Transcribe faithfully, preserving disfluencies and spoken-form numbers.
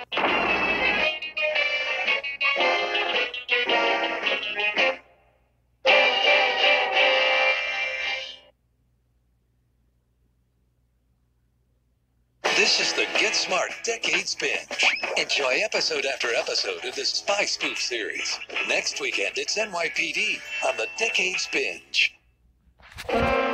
This is the Get Smart Decades Binge. Enjoy episode after episode of the Spy Spoof series. Next weekend, it's N Y P D on the Decades Binge.